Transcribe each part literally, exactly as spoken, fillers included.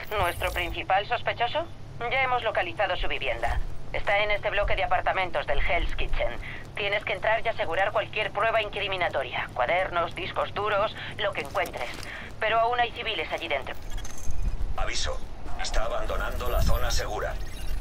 ¿Nuestro principal sospechoso? Ya hemos localizado su vivienda. Está en este bloque de apartamentos del Hell's Kitchen. Tienes que entrar y asegurar cualquier prueba incriminatoria. Cuadernos, discos duros, lo que encuentres. Pero aún hay civiles allí dentro. Aviso. Está abandonando la zona segura.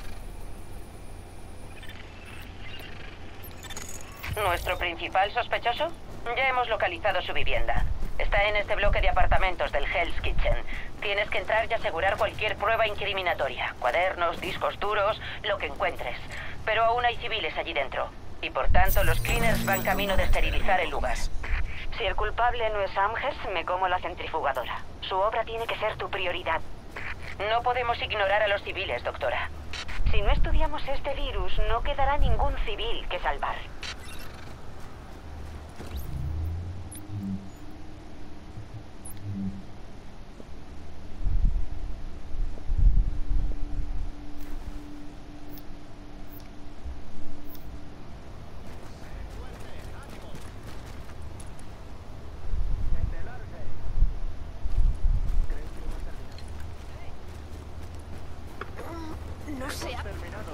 ¿Nuestro principal sospechoso? Ya hemos localizado su vivienda. Está en este bloque de apartamentos del Hell's Kitchen. Tienes que entrar y asegurar cualquier prueba incriminatoria. Cuadernos, discos duros, lo que encuentres. Pero aún hay civiles allí dentro. Y por tanto, los cleaners van camino de esterilizar el lugar. Si el culpable no es Amherst, me como la centrifugadora. Su obra tiene que ser tu prioridad. No podemos ignorar a los civiles, doctora. Si no estudiamos este virus, no quedará ningún civil que salvar. No se ha...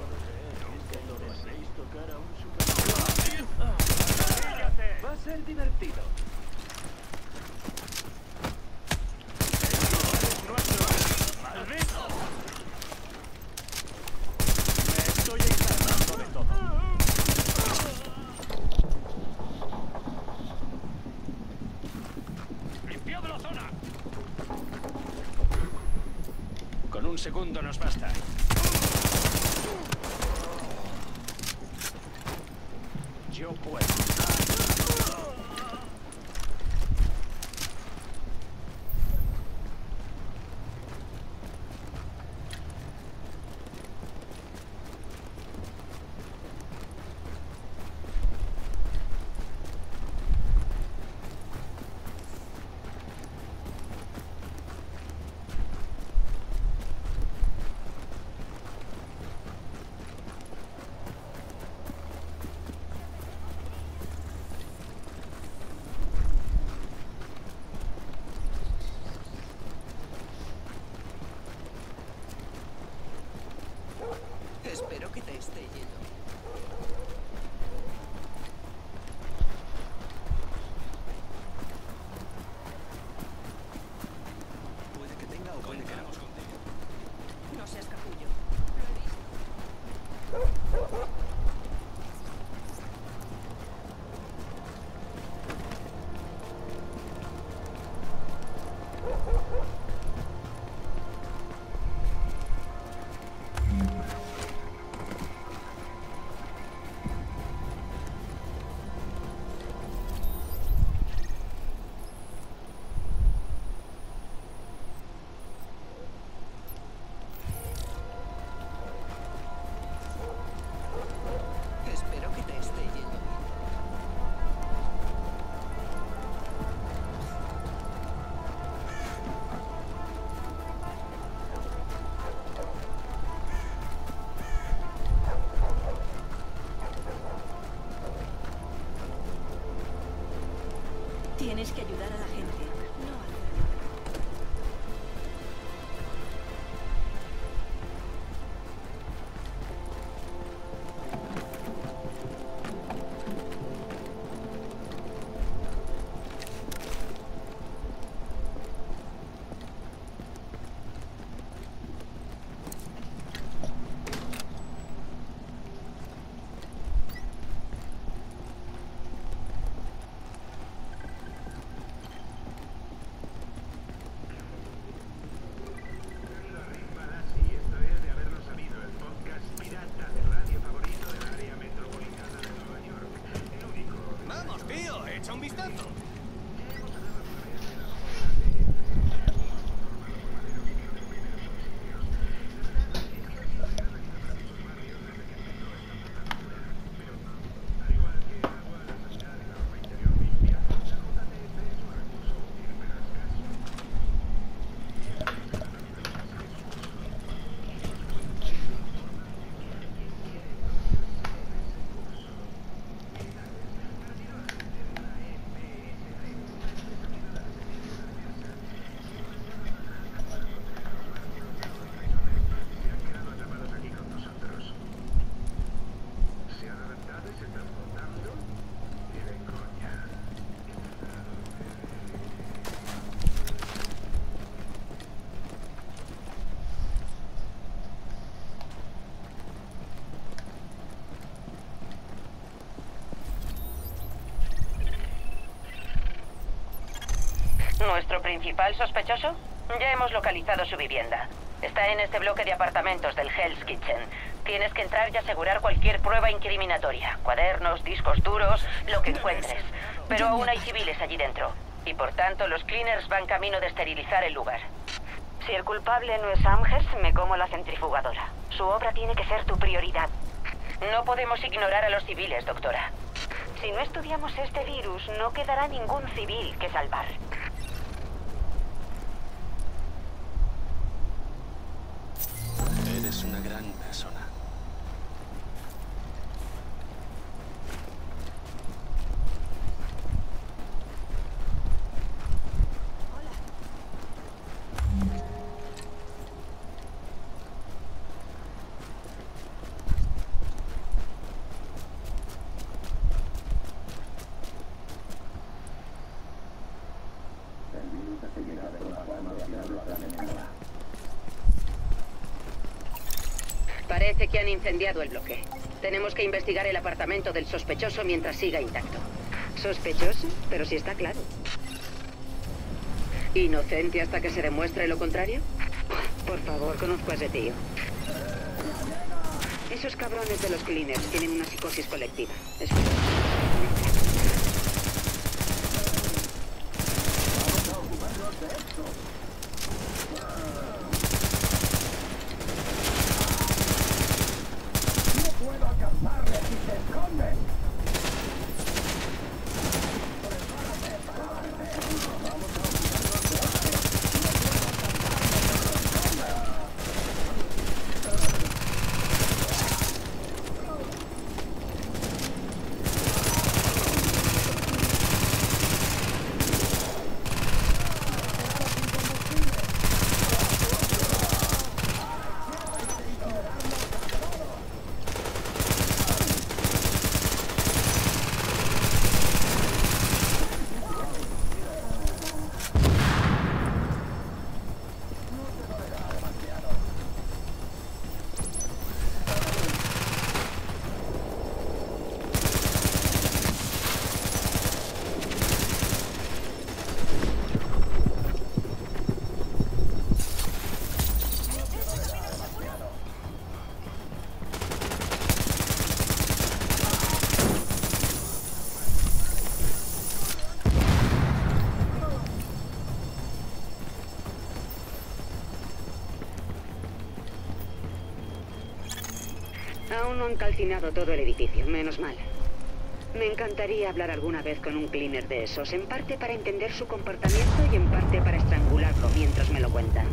Va a ser divertido. ¡Maldito! Me estoy encargando de todo. ¡Limpiado la zona! Con un segundo nos basta. Yo puedo. Espero que te esté yendo. Puede que tenga o puede que no. No seas capullo. Espero que te esté yendo bien. Tienes que ayudar a la gente. No hacer nada. ¿Nuestro principal sospechoso? Ya hemos localizado su vivienda. Está en este bloque de apartamentos del Hell's Kitchen. Tienes que entrar y asegurar cualquier prueba incriminatoria. Cuadernos, discos duros, lo que encuentres. Pero aún hay civiles allí dentro. Y por tanto, los cleaners van camino de esterilizar el lugar. Si el culpable no es Amherst, me como la centrifugadora. Su obra tiene que ser tu prioridad. No podemos ignorar a los civiles, doctora. Si no estudiamos este virus, no quedará ningún civil que salvar. Eres una gran persona. Parece que han incendiado el bloque. Tenemos que investigar el apartamento del sospechoso mientras siga intacto. ¿Sospechoso? Pero si está claro. ¿Inocente hasta que se demuestre lo contrario? Por favor, conozco a ese tío. Esos cabrones de los cleaners tienen una psicosis colectiva. Es Aún no han calcinado todo el edificio, menos mal. Me encantaría hablar alguna vez con un cleaner de esos, en parte para entender su comportamiento y en parte para estrangularlo mientras me lo cuentan.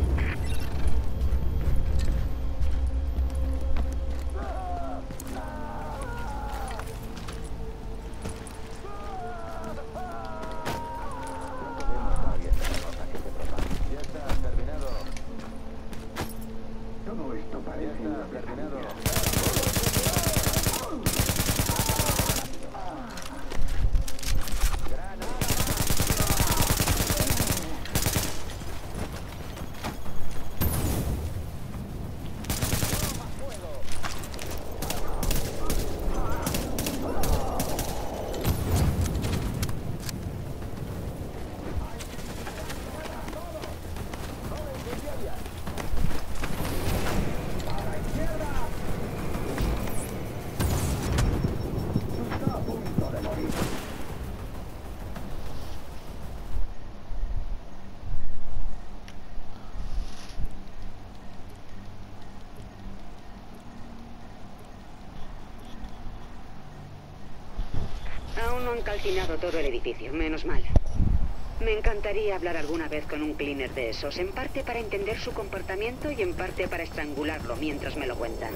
Aún no han calcinado todo el edificio, menos mal. Me encantaría hablar alguna vez con un cleaner de esos, en parte para entender su comportamiento y en parte para estrangularlo mientras me lo cuentan.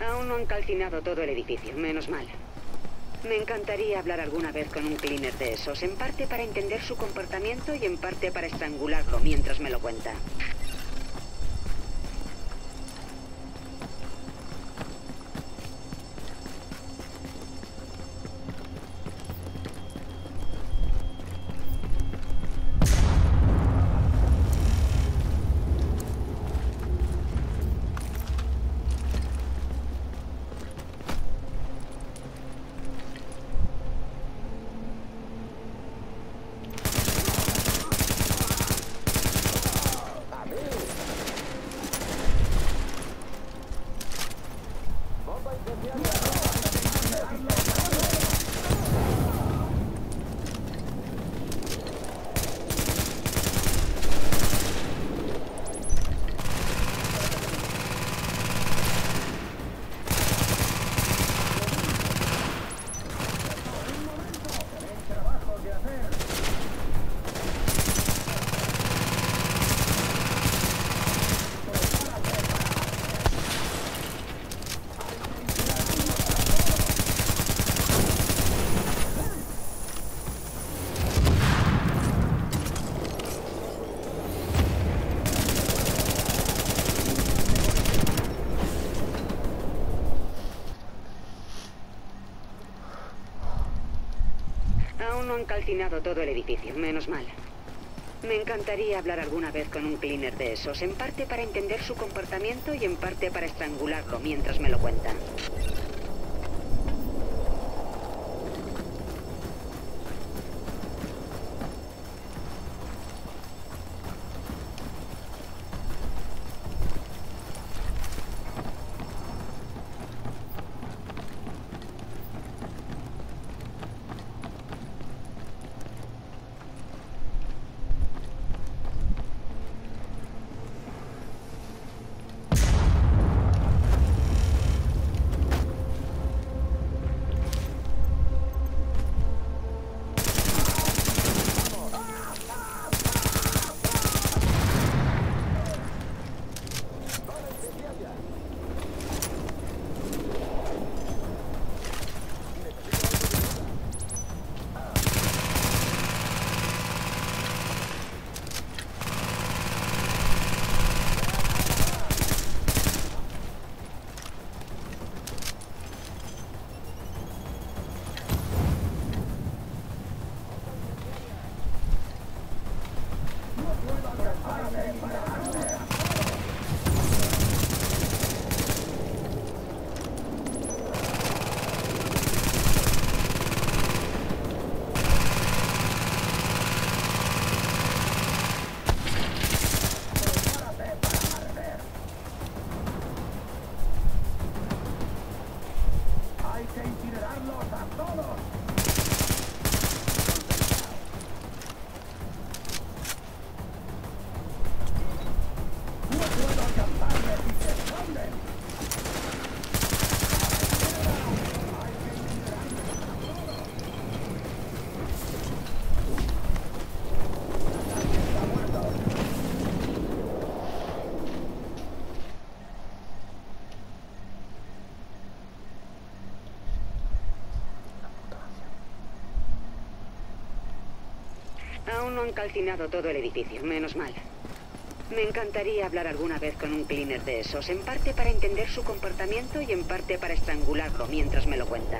Aún no han calcinado todo el edificio, menos mal. Me encantaría hablar alguna vez con un cleaner de esos, en parte para entender su comportamiento y en parte para estrangularlo mientras me lo cuenta. Aún no han calcinado todo el edificio, menos mal. Me encantaría hablar alguna vez con un cleaner de esos, en parte para entender su comportamiento y en parte para estrangularlo mientras me lo cuenta. Aún no han calcinado todo el edificio, menos mal. Me encantaría hablar alguna vez con un cleaner de esos, en parte para entender su comportamiento y en parte para estrangularlo mientras me lo cuenta.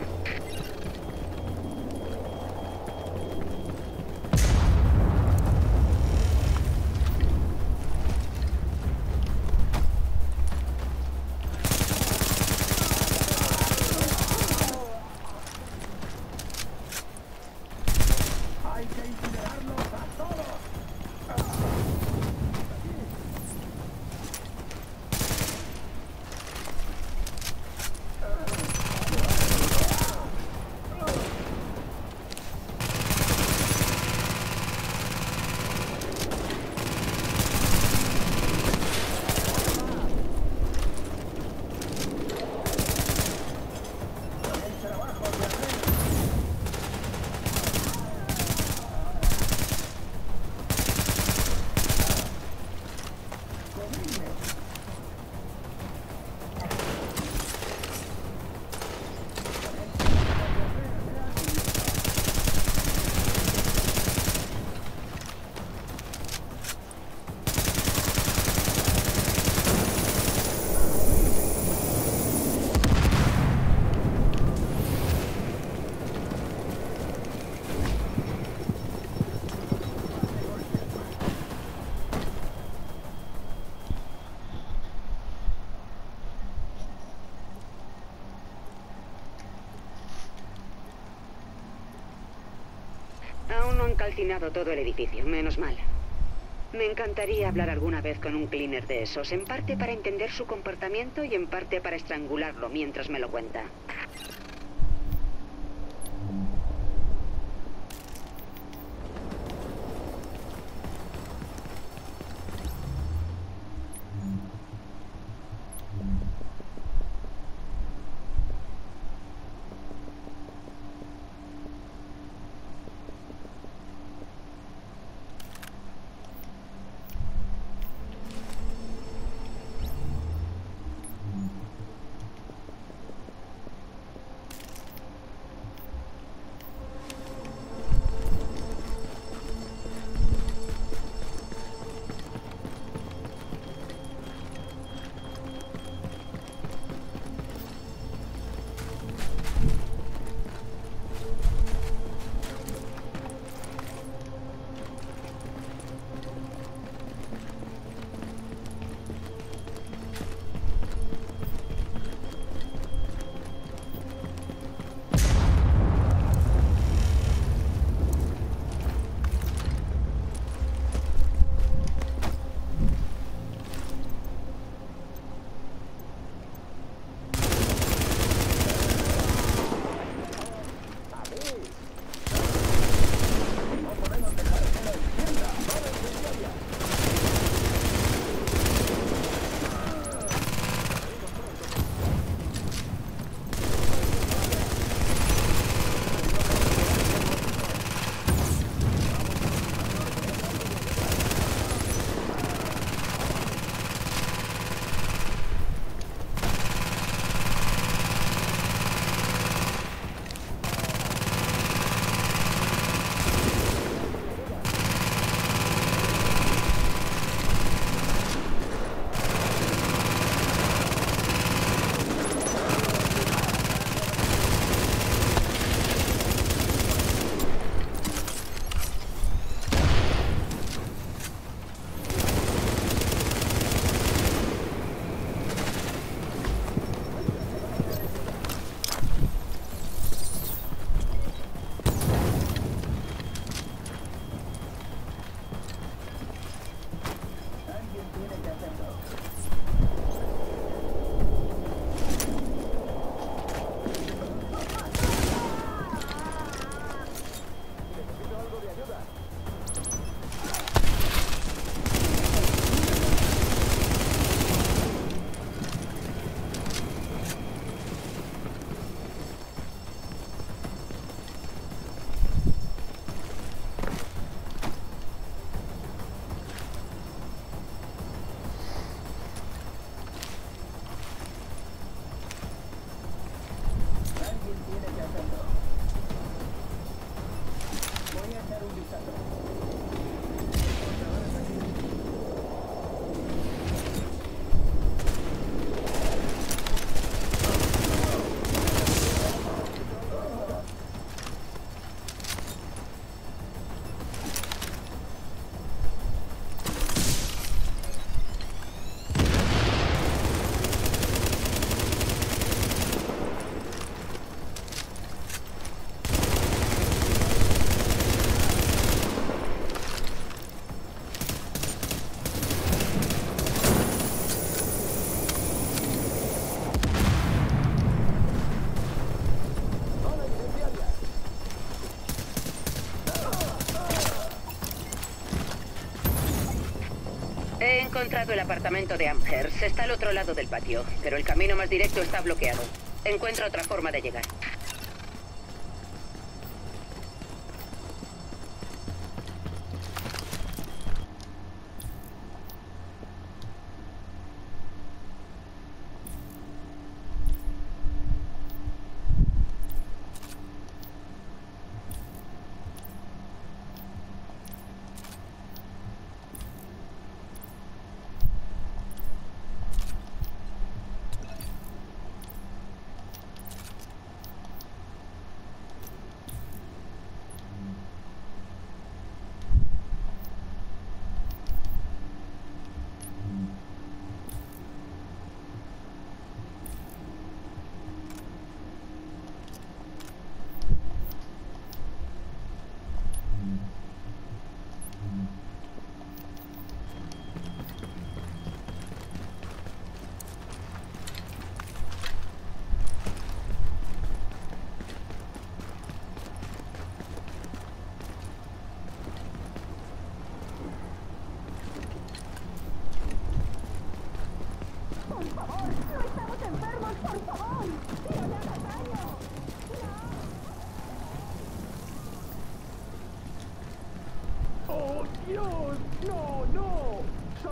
calcinado todo el edificio, menos mal. Me encantaría hablar alguna vez con un cleaner de esos, en parte para entender su comportamiento y en parte para estrangularlo mientras me lo cuenta. He encontrado el apartamento de Amherst. Está al otro lado del patio, pero el camino más directo está bloqueado. Encuentro otra forma de llegar.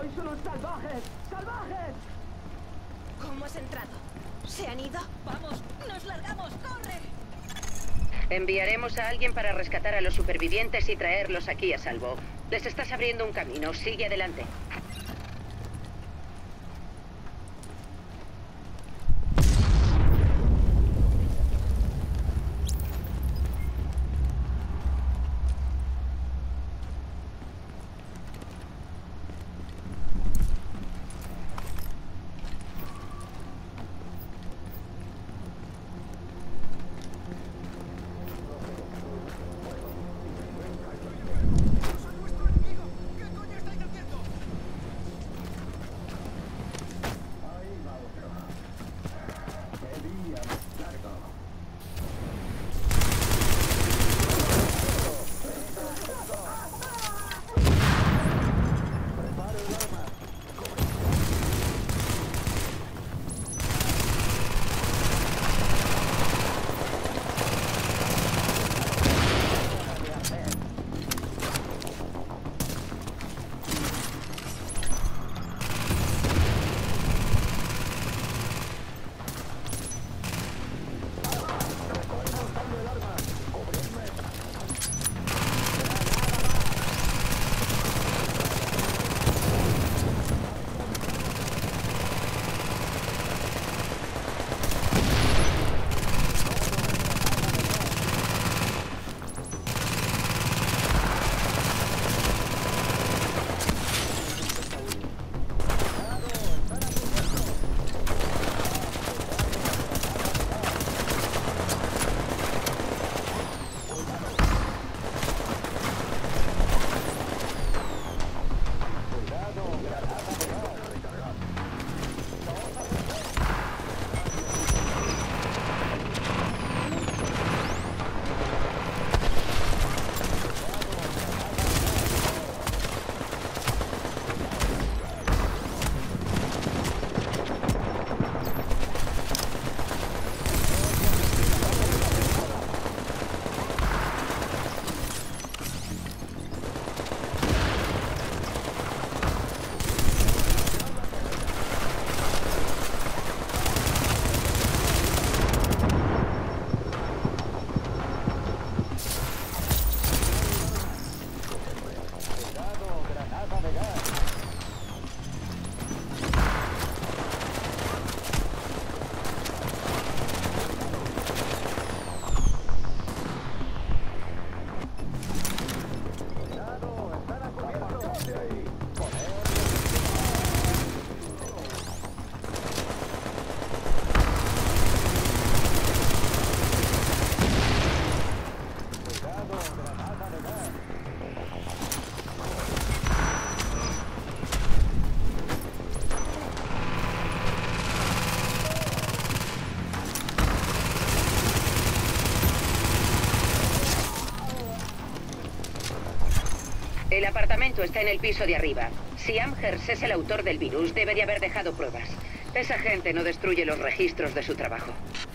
¡Sois unos salvajes! ¡Salvajes! ¿Cómo has entrado? ¿Se han ido? ¡Vamos! ¡Nos largamos! ¡Corre! Enviaremos a alguien para rescatar a los supervivientes y traerlos aquí a salvo. Les estás abriendo un camino. Sigue adelante. El apartamento está en el piso de arriba. Si Amherst es el autor del virus, debe de haber dejado pruebas. Esa gente no destruye los registros de su trabajo.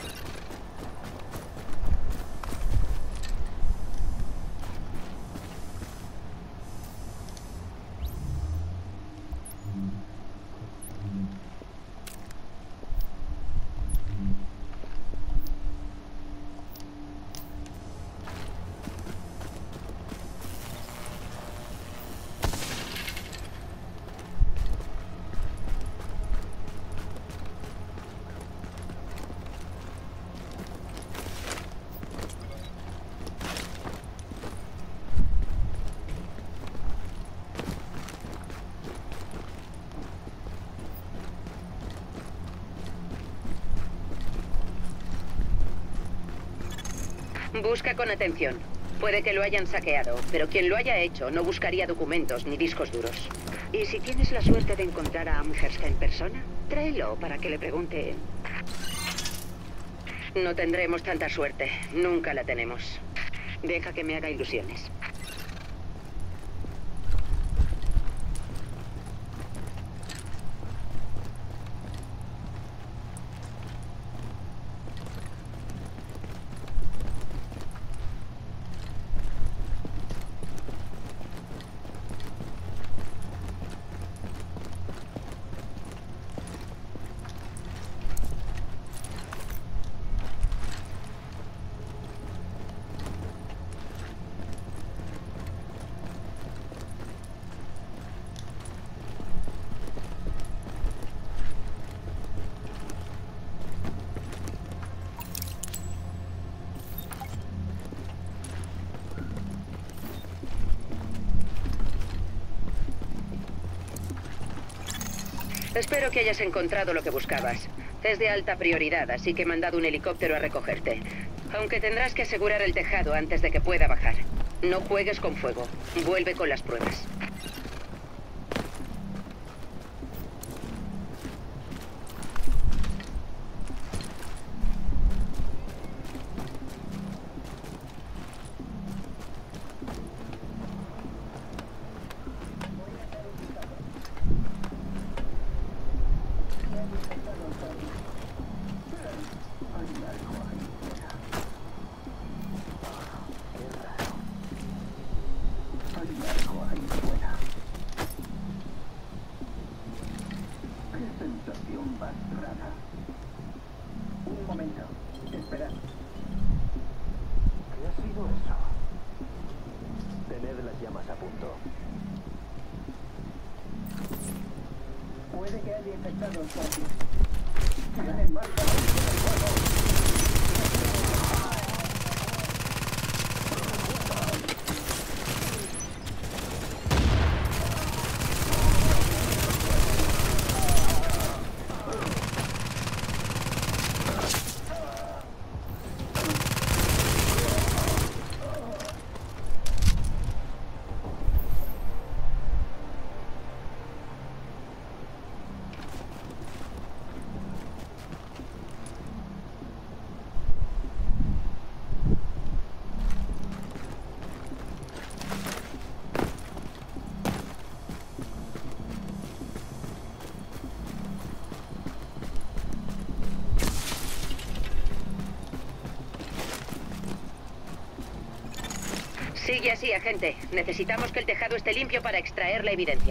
Busca con atención. Puede que lo hayan saqueado, pero quien lo haya hecho no buscaría documentos ni discos duros. Y si tienes la suerte de encontrar a Amherst en persona, tráelo para que le pregunte. No tendremos tanta suerte. Nunca la tenemos. Deja que me haga ilusiones. Espero que hayas encontrado lo que buscabas. Es de alta prioridad, así que he mandado un helicóptero a recogerte. Aunque tendrás que asegurar el tejado antes de que pueda bajar. No juegues con fuego. Vuelve con las pruebas. Sigue así, agente. Necesitamos que el tejado esté limpio para extraer la evidencia.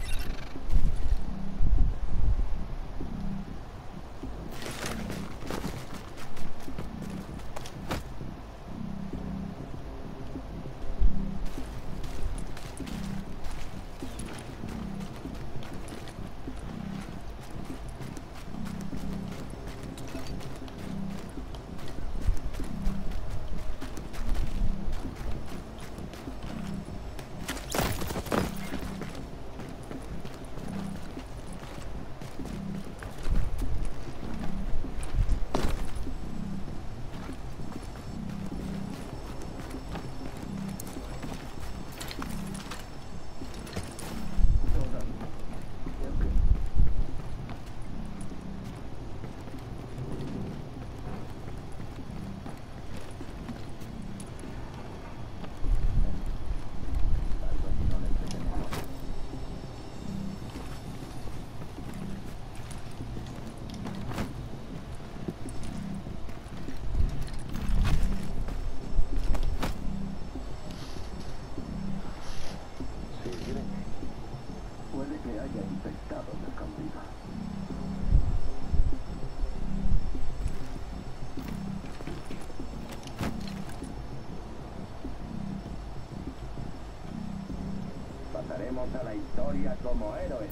Pasaremos a la historia como héroes.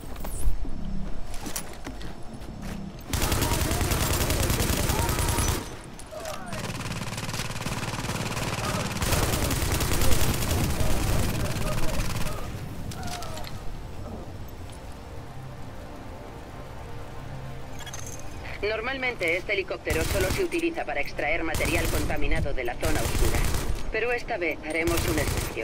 Normalmente este helicóptero solo se utiliza para extraer material contaminado de la zona oscura. Pero esta vez haremos una excepción.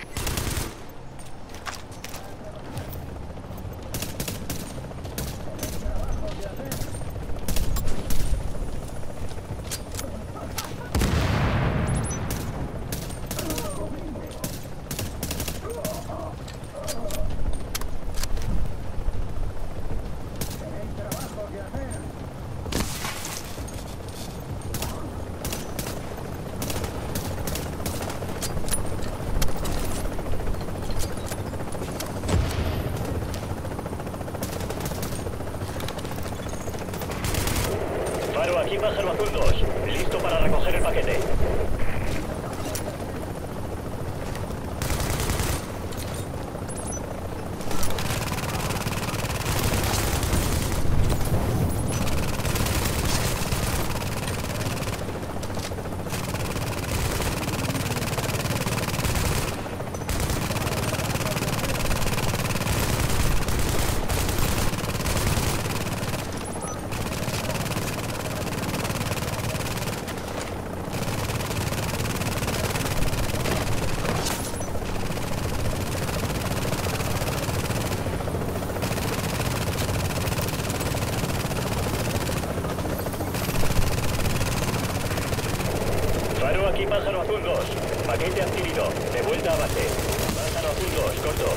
Faro, aquí Pájaro Azul dos. Listo para recoger el paquete. Aquí Pájaro Azul dos. Paquete adquirido. De vuelta a base. Pájaro Azul dos, corto.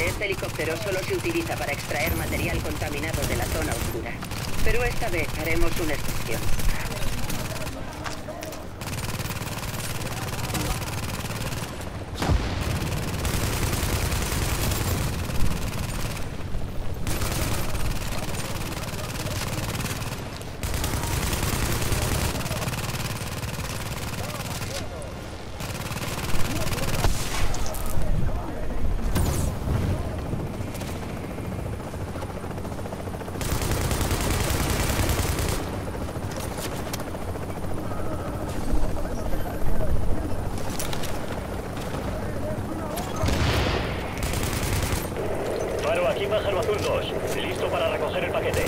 Normalmente este helicóptero solo se utiliza para extraer material contaminado de la zona oscura. Pero esta vez haremos una excepción. Aquí Pájaro Azul dos, listo para recoger el paquete.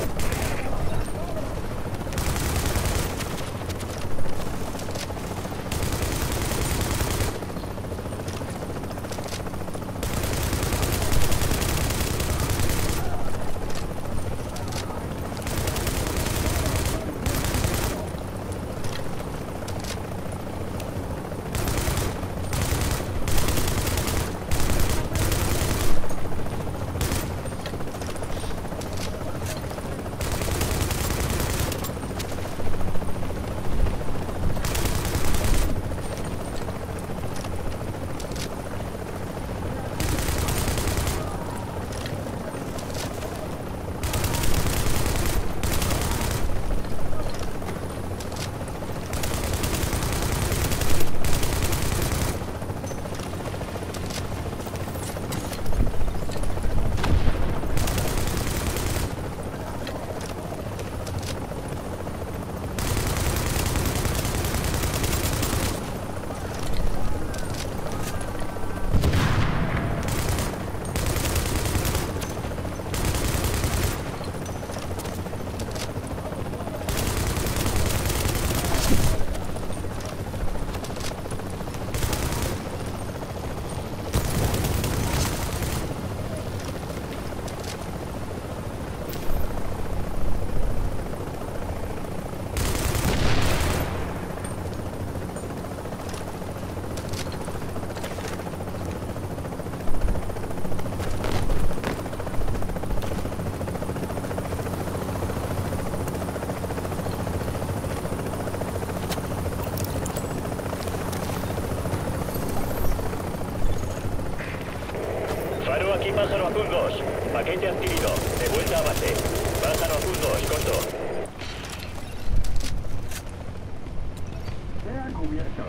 Faro aquí Pájaro Azul dos. Paquete adquirido. De vuelta a base. Pájaro Azul dos, corto. Sea cubierto.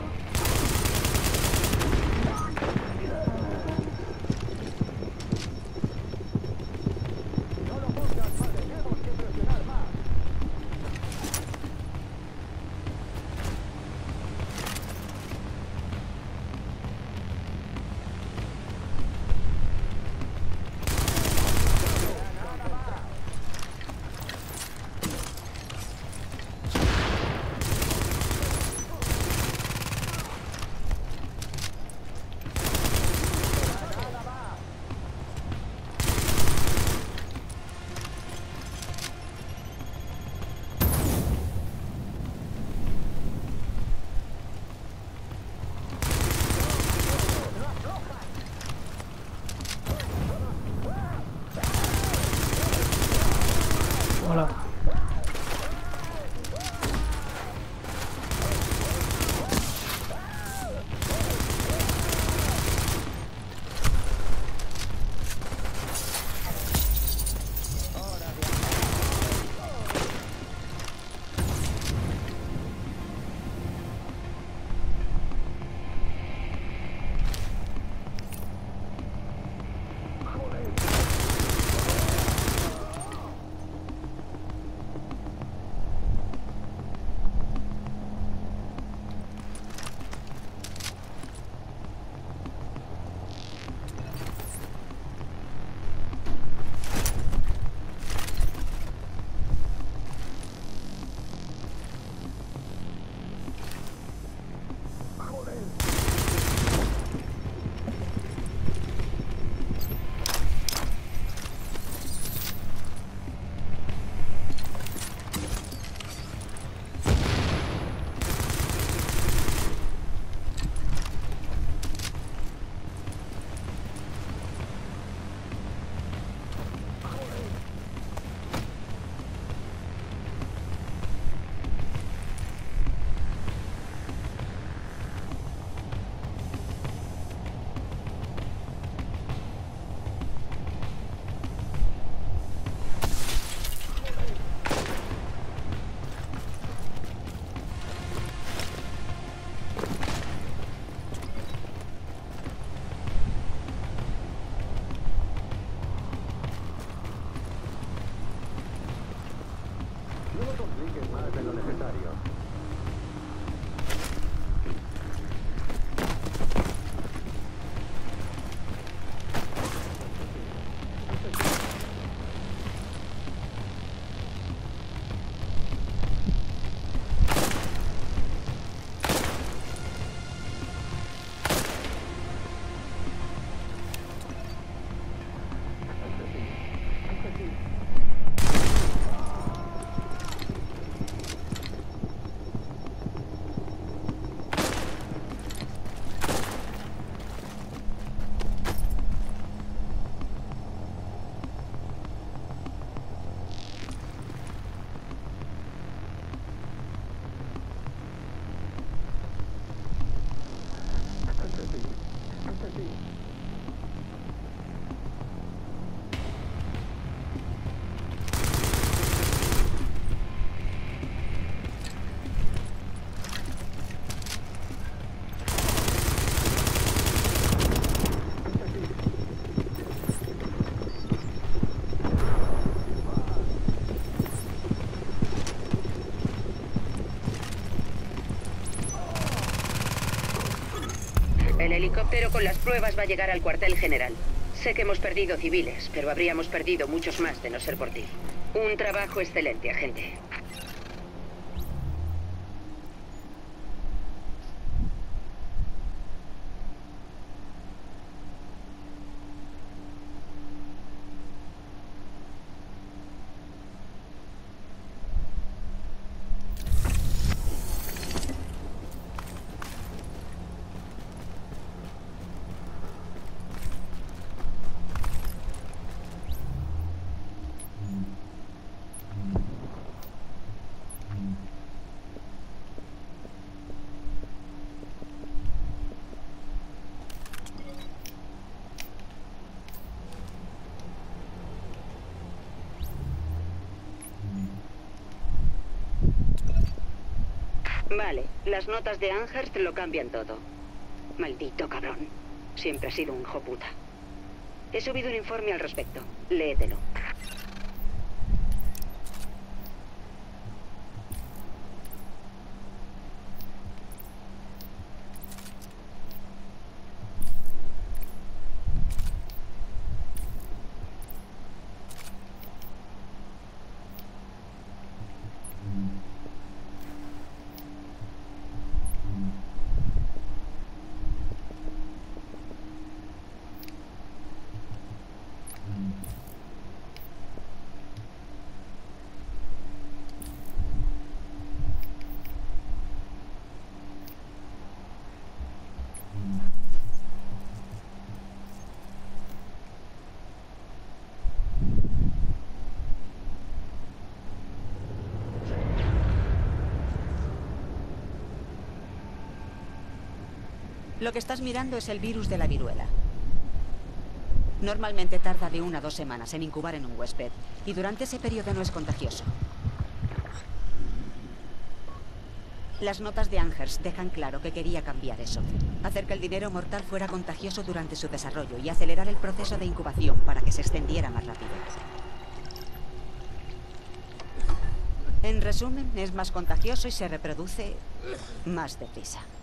El helicóptero con las pruebas va a llegar al cuartel general. Sé que hemos perdido civiles, pero habríamos perdido muchos más de no ser por ti. Un trabajo excelente, agente. Vale, las notas de Amherst lo cambian todo. Maldito cabrón. Siempre ha sido un hijo puta. He subido un informe al respecto. Léetelo. Lo que estás mirando es el virus de la viruela. Normalmente tarda de una a dos semanas en incubar en un huésped, y durante ese periodo no es contagioso. Las notas de Amherst dejan claro que quería cambiar eso. Hacer que el dinero mortal fuera contagioso durante su desarrollo y acelerar el proceso de incubación para que se extendiera más rápido. En resumen, es más contagioso y se reproduce más deprisa.